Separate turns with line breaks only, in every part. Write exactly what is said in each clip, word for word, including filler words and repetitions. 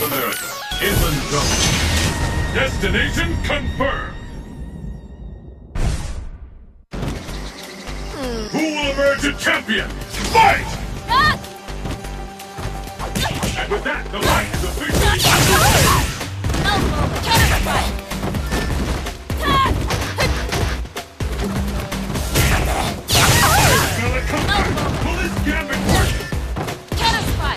of America, Inland Drums. Destination confirmed.
Hmm.
Who will emerge a champion? Fight!
Ah!
And with that, the fight is officially underway.
No, cannon strike.
Smell it come back. Will this gambit work?
Cannon strike.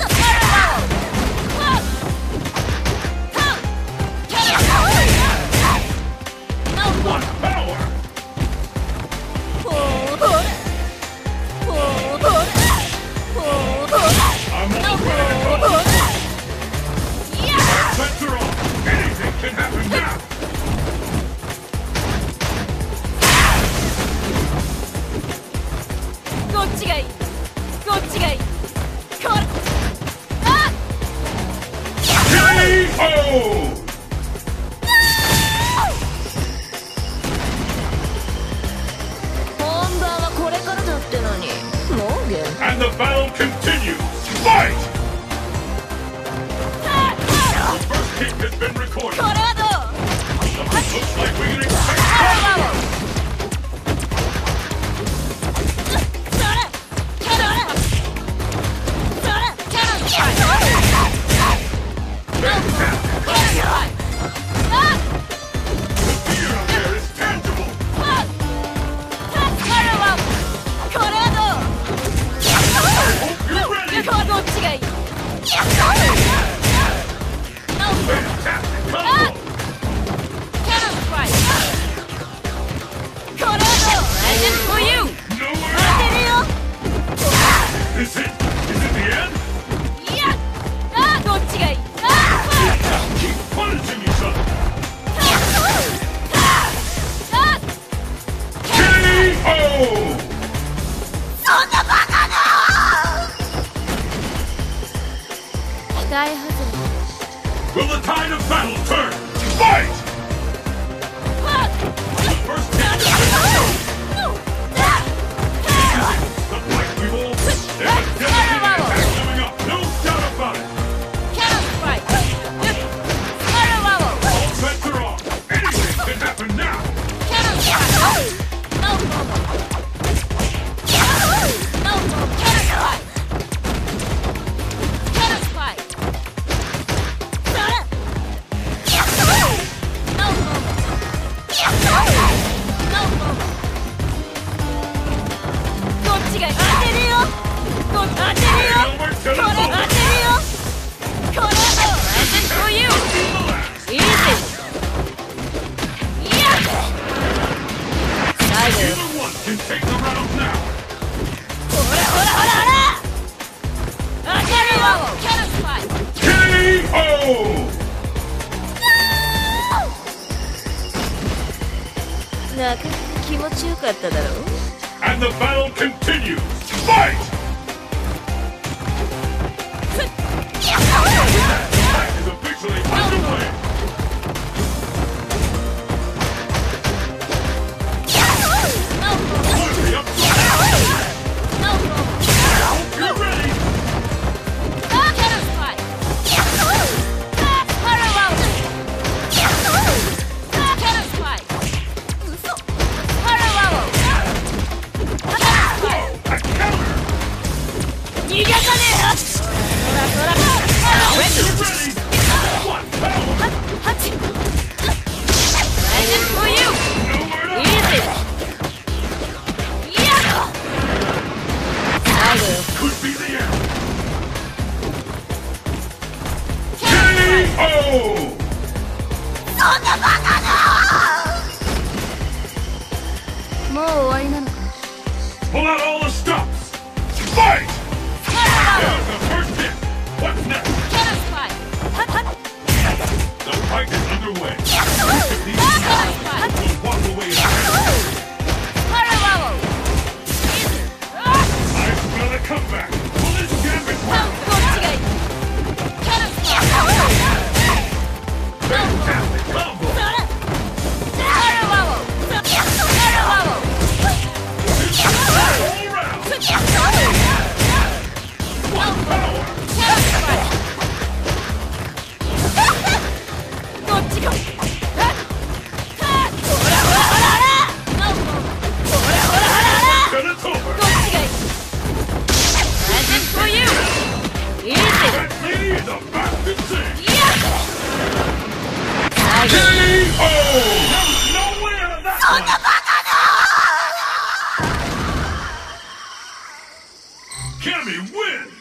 What power! I'm all ready to go. Sets are off. Anything can happen now. K O! And the battle continues. Fight! The first kick has been recorded. Looks like we can expect the fear out there is tangible. You're ready. Fantastic combo. Nowhere. Is it? Is it the end? Keep punishing each other. K O! Will the tide of battle turn? Fight! The first kick has been recorded. The fight we've all... There's a devastating attack coming up. No doubt about it. All bets are off. Anything can happen now. Over to the ball. Either one can take the round now. K O! And the battle continues. Fight! The fight is officially underway. Clearly up to it. You're ready. A counter.
You're
ready. What power? Nowhere to could be the end. K O! Pull out all the stops. Fight! There's the first hit. What's next? The fight is underway. If these guys will walk away ahead. I smell a comeback. Will this gambit work? Fantastic combo. All right. Cammy wins!